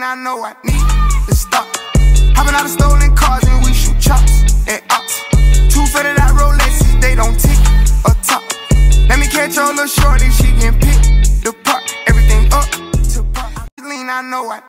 I know I need to stop. Hopping out of stolen cars and we shoot chops and ops. Too fed of that Rolexes, they don't tick or top. Let me catch your little shorty, she can pick the part. Everything up to part. Lean, I know I